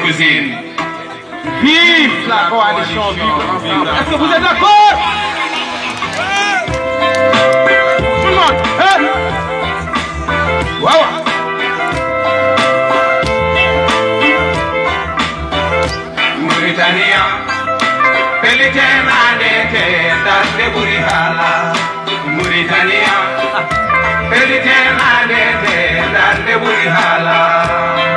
cuisine. Vive la coalition Vivre Ensemble. Est-ce que vous êtes d'accord? Tout le monde, hein? Wow. Mauritania, Pelitena dete, das de Burihala. Mauritania, Pelitena dete, das de Burihala.